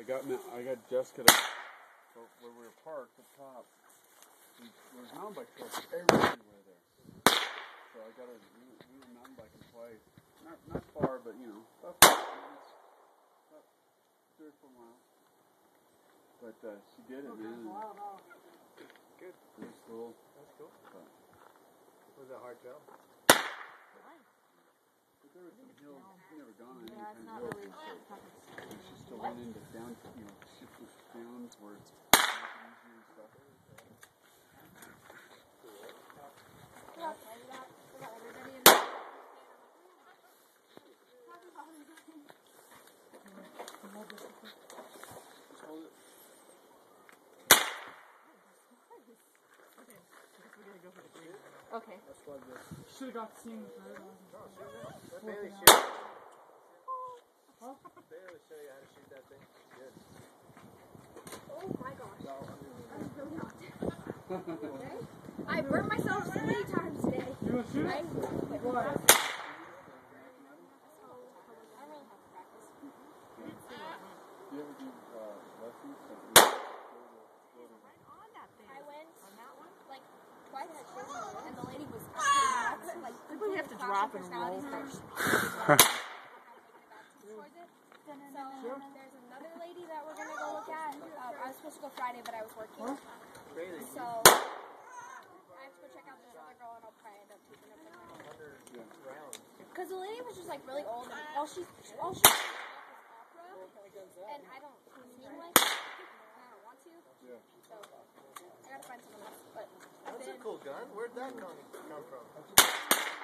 got Jessica to, where we were parked up top. There's mountain bike trails everywhere there. So I got a mountain bike and play. Not far, but about 5 minutes, about 3 or 4 miles. But she did it, man. Good. It was cool. That's cool. But, was it a hard job? but there were some hills. I've never gone on any Yeah, kind it's of not hills. really. And she still went into down, shiftless downs where it's easier and stuff. Okay. Should have got to see him. Bailey show you how to shoot that thing. Good. Oh my gosh. I'm really hot. Okay? I burnt myself so many times today. You want to shoot it? Why? I don't really have to practice. Do you ever do lessons? I went like twice and the lady was absolutely nuts. Like We have to drop and roll personalities first. So there's another lady that we're gonna go look at. I was supposed to go Friday, but I was working. Bailey. So I have to go check out this other girl, and I'll probably end up taking her with me. 100 rounds. Because the lady was just like really old, and all she was opera, and I don't sing like that. I don't want to. Yeah. So I gotta find someone else. But That's a cool gun. Where'd that come from?